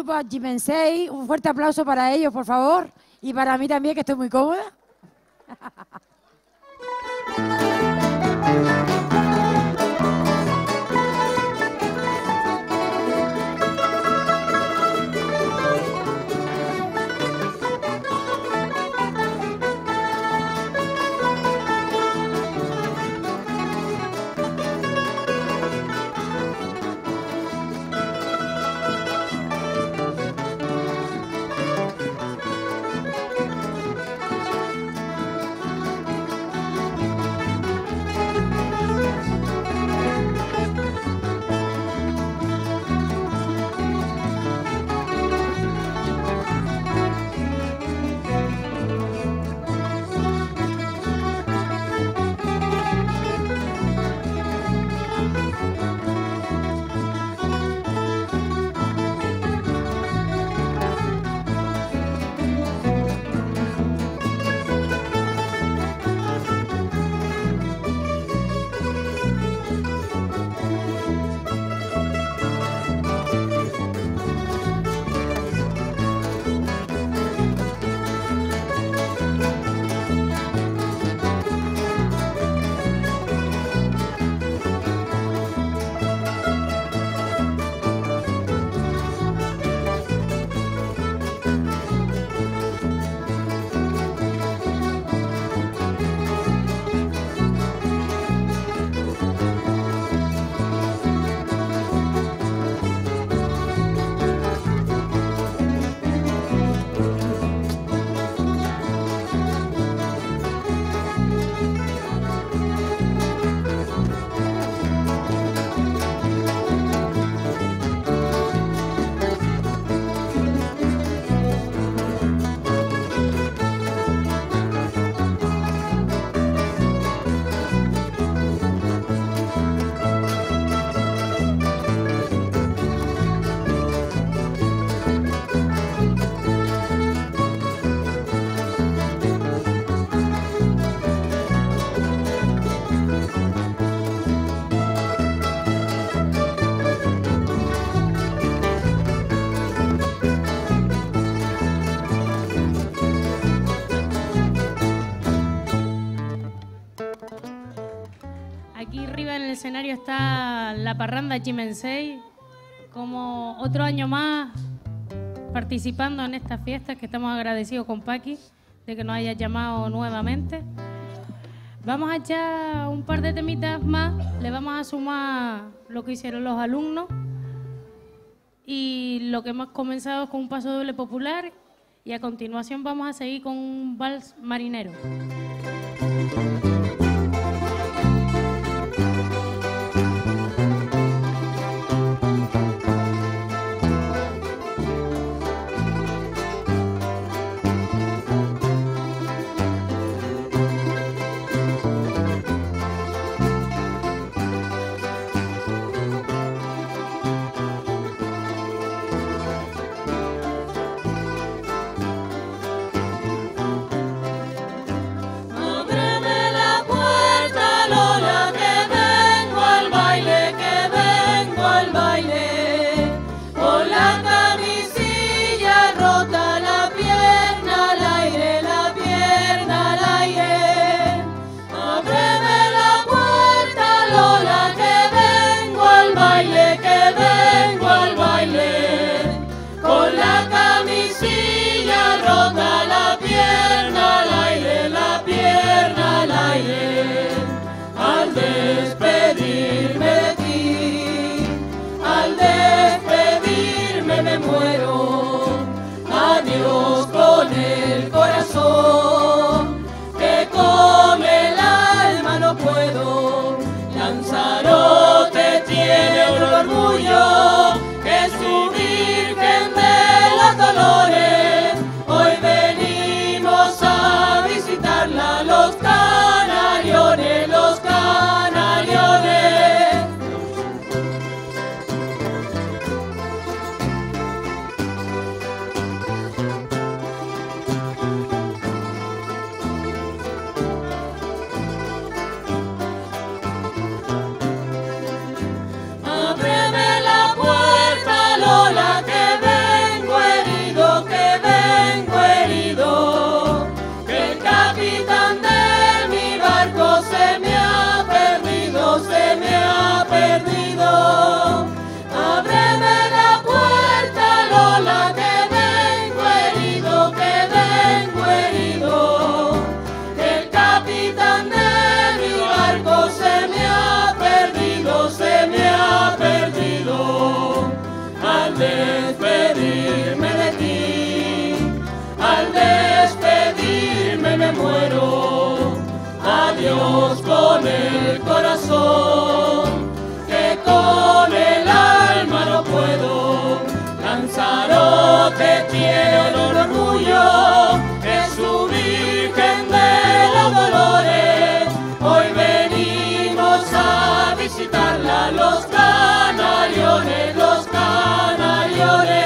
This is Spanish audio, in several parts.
grupo Jimensei. Un fuerte aplauso para ellos, por favor. Y para mí también, que estoy muy cómoda. Aquí arriba en el escenario está la parranda Jimensei, como otro año más participando en estas fiestas, que estamos agradecidos con Paqui de que nos haya llamado nuevamente. Vamos a echar un par de temitas más, le vamos a sumar lo que hicieron los alumnos y lo que hemos comenzado con un paso doble popular, y a continuación vamos a seguir con un vals marinero. Oh Lanzarote tiene un orgullo, es su Virgen de los Dolores. Hoy venimos a visitarla los canariones, los canariones.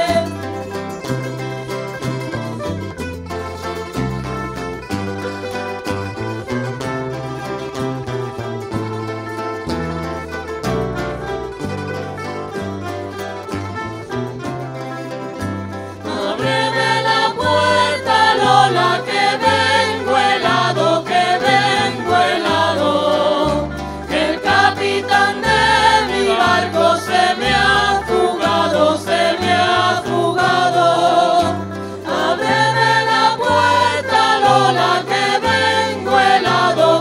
Ábreme la puerta, Lola, que vengo helado, que el capitán de mi barco se me ha fugado, se me ha fugado. Ábreme la puerta, Lola, que vengo helado,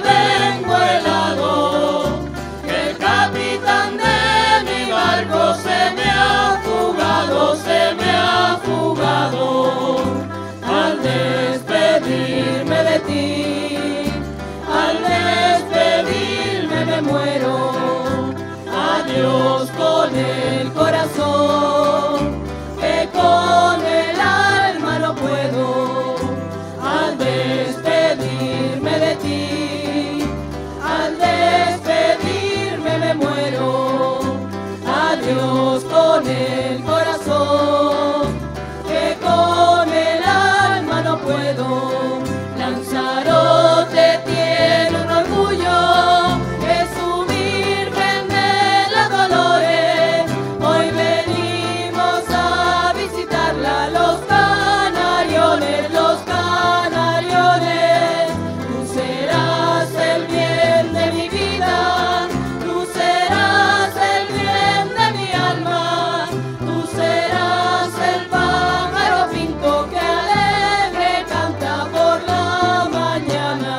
que el capitán de mi barco se me ha fugado, se me ha fugado. Al despedirme de ti, al despedirme me muero. Adiós con el corazón, que con el alma no puedo. Al despedirme de ti, al despedirme me muero. Adiós con el corazón, que con el alma no puedo. Lanzarote tiene un orgullo, es su Virgen de los Dolores. Hoy venimos a visitarla los canariones, los canariones. Tú serás el bien de mi vida, tú serás el bien de mi alma, tú serás el pájaro pinto que alegre canta por la mañana.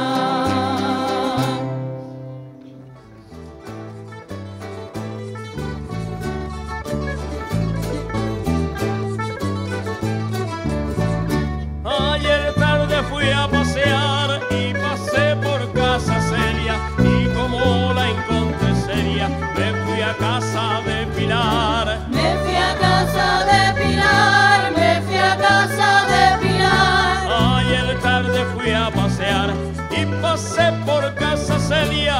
Ayer tarde fui a pasear y pasé por casa Celia, y como la encontré seria, me fui a casa de Pilar. Me fui a casa de Pilar, me fui a casa de Pilar. Ayer tarde fui a pasear y pasé por casa Celia.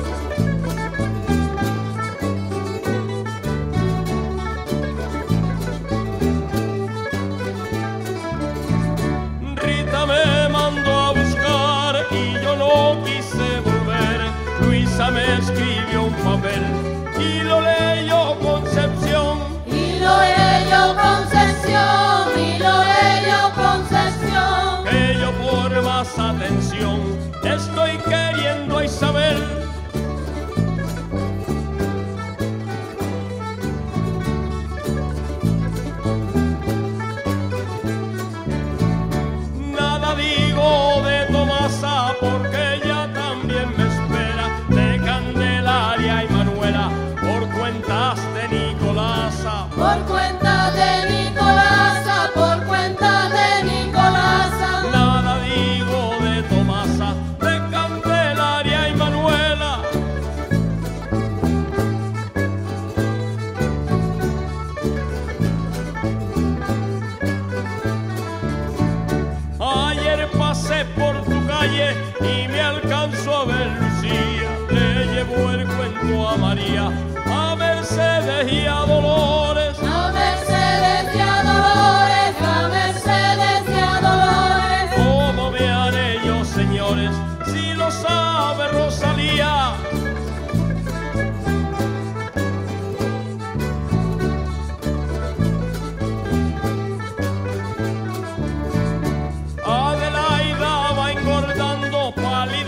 Rita me mandó a buscar y yo no quise volver. Luisa me escribió un papel y lo leyó Concepción. Y lo leyó Concepción, y lo leyó Concepción. Que yo por más atención estoy queriendo a Isabel. Nada digo de Tomasa porque ella también me espera, de Candelaria y Manuela por cuentas de Nicolasa. Por cuenta de Nicolasa, por cuenta de Nicolasa. Nada digo de Tomasa, de Candelaria y Manuela. Ayer pasé por tu calle y me alcanzó a ver Lucía. Le llevó el cuento a María, a Mercedes y a Dolores. A Mercedes y a Dolores, a Mercedes y a Dolores. ¿Cómo me haré yo, señores, si lo sabe Rosalía? Adelaida va engordando, Palito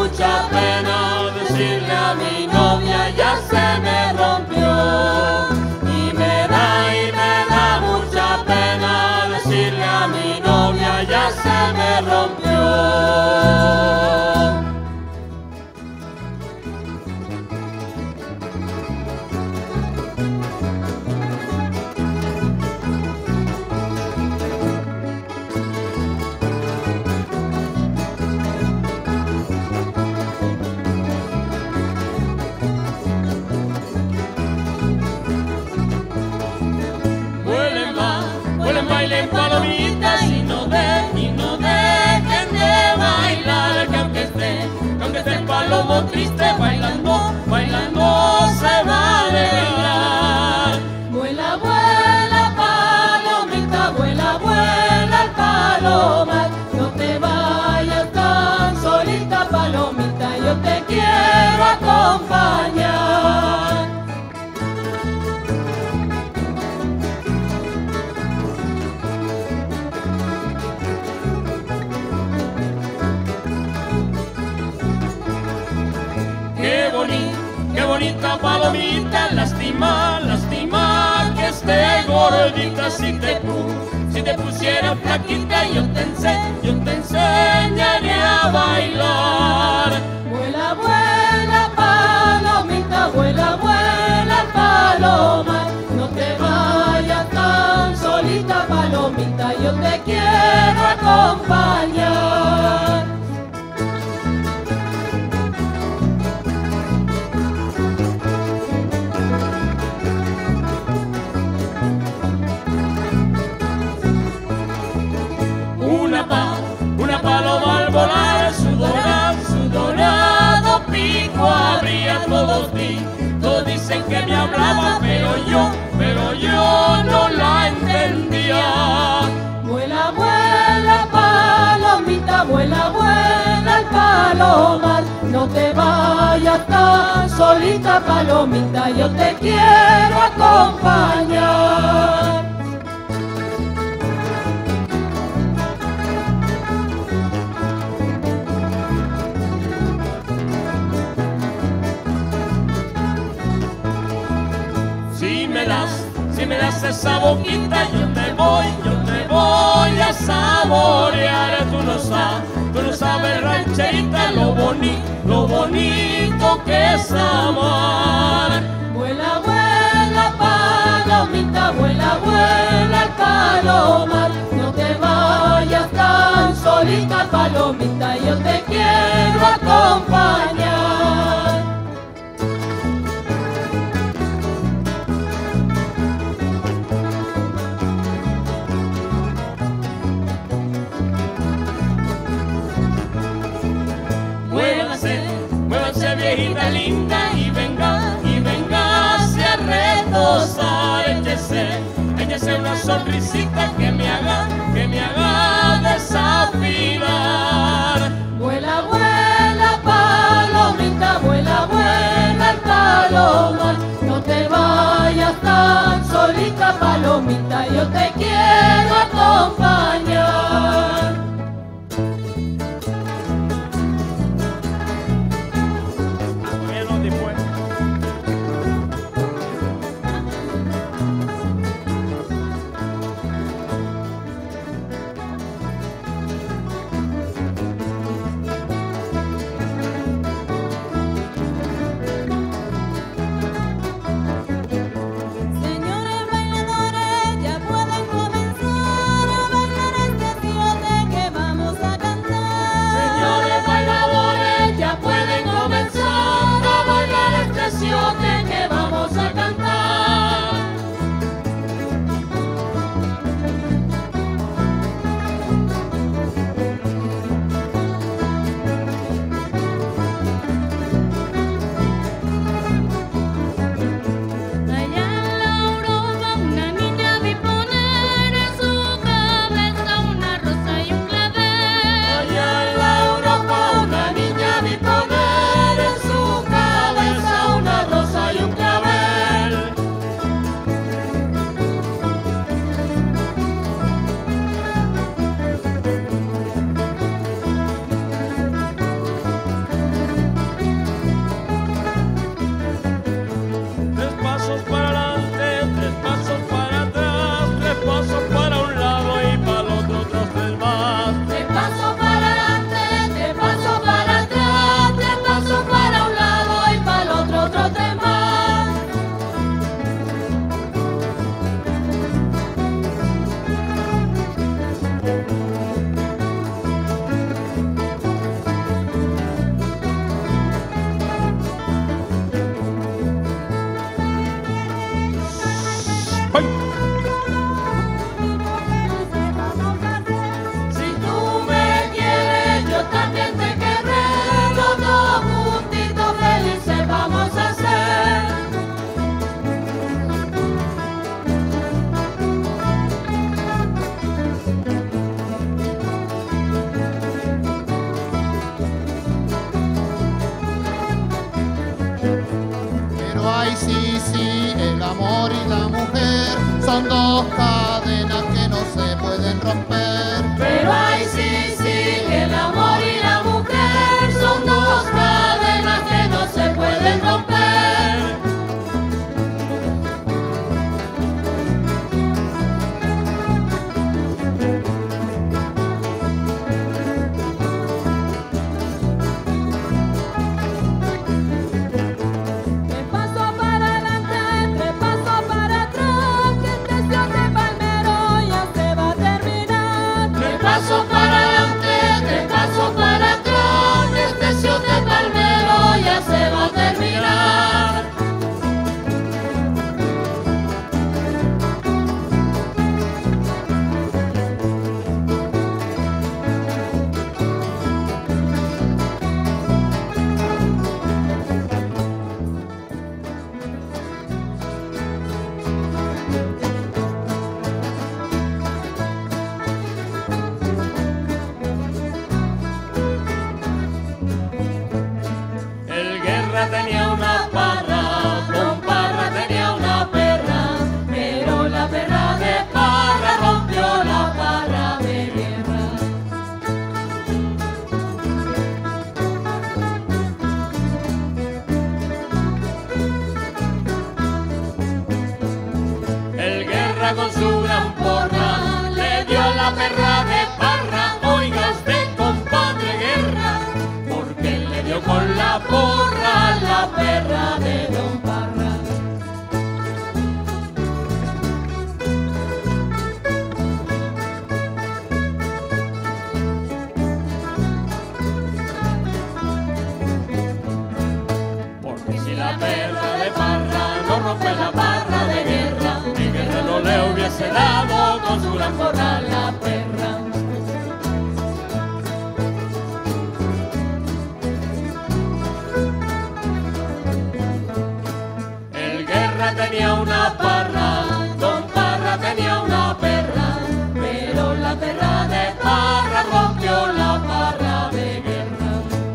mucha pena decirle a mi novia ya se me rompió. Y me da mucha pena decirle a mi novia ya se me rompió. Bailen palomitas y no dejen de bailar, que aunque esté el palomo triste, bailando se va a alegrar. Vuela, vuela palomita, vuela, vuela el palomar, no te vayas tan solita palomita, yo te quiero acompañar. Qué bonita palomita, lástima que esté gordita. Si te pusiera flaquita yo te enseñaría a bailar. Vuela, vuela palomita, vuela, vuela paloma, no te vayas tan solita palomita, yo te quiero acompañar. Una paloma al volar, su dorado pico abría. Todos dicen que me hablaba, pero yo no la entendía. Vuela, vuela palomita, vuela, vuela el palomar, no te vayas tan solita palomita, yo te quiero acompañar. Si me das esa boquita, yo te voy a saborear. Tú no sabes, rancherita, lo bonito que es amar. Vuela, vuela palomita, vuela, vuela el palomar, no te vayas tan solita palomita, yo te quiero acompañar. Muévanse viejita linda y véngase a retozar, échese una sonrisita que me haga desafinar. Vuela, vuela palomita, vuela, vuela el palomar, no te vayas tan solita palomita, yo te quiero acompañar. Señores bailadores, ya pueden comenzar a bailar. Pero ay, sí, sí, el amor y la mujer son dos cadenas que no se pueden romper. Pero ay, sí, sí, el amor y la mujer son dos cadenas que no se pueden romper. Paso para adelante, tres pasos para atrás, este show de palmero ya se va a terminar. Tenía una parra, con Parra tenía una perra, pero la perra de Parra rompió la parra de guerra. El Guerra con su gran porra le dio a la perra de Parra. Oiga usted, compadre Guerra, porque le dio con la porra la perra de Don Parra. Porque si la perra de Parra no rompe la parra de Guerra, el Guerra no le hubiese dado con su gran porra la perra. Tenía una parra, Don Parra tenía una perra, pero la perra de Parra rompió la parra de guerra.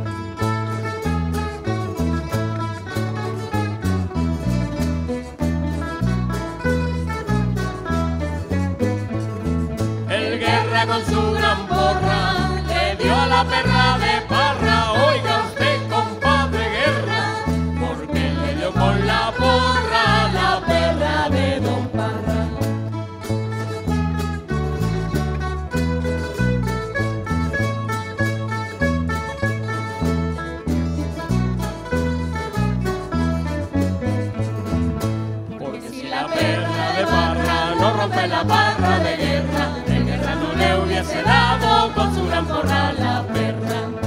El Guerra con su gran porra le dio a la perra de Parra. Oiga usted, compadre Guerra, porque le dio con la porra la perra de Don Parra. Porque si la perra de Parra no rompe la parra de Guerra, el Guerra no le hubiese dado con su gran porra la perra.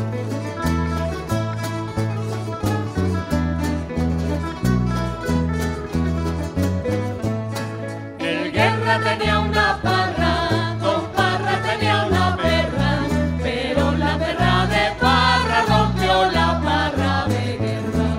Tenía una parra, Don Parra tenía una perra, pero la perra de Parra rompió la parra de guerra.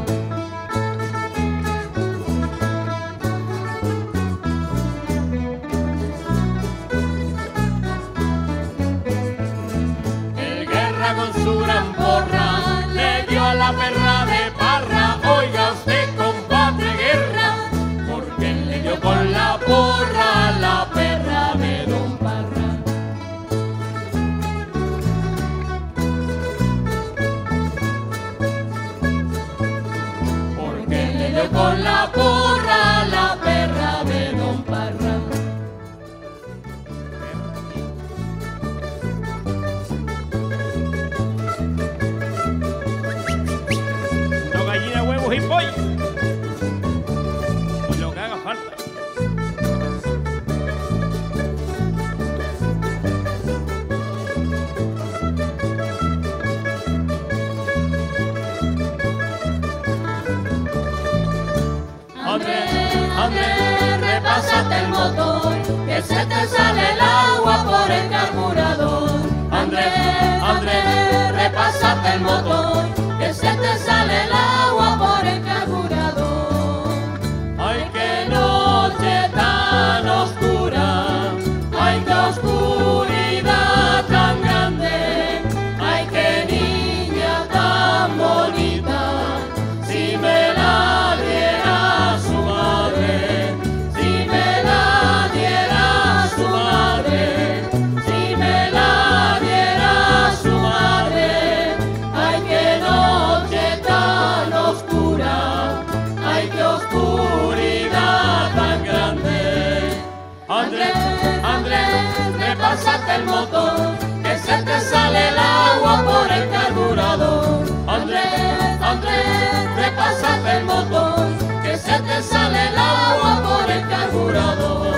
El Guerra con su gran porra le dio a la perra de Parra. Oiga usted, compadre Guerra, porque le dio con la porra la perra de Don Parra. Porque le dio con la porra la perra de Don Parra. No gallina, huevos y pollo. Y lo que haga falta. Andrés, repásate el motor, que se te sale el agua por el carburador. Andrés, repásate el motor, que se te sale el agua por el carburador. Ay, qué noche tan oscura, ay, qué oscuridad tan grande, ay, qué niña tan bonita, si me la diera repásate el motor, que se te sale el agua por el carburador. Andrés, Andrés, repásate el motor, que se te sale el agua por el carburador.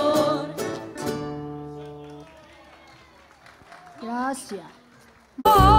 Gracias.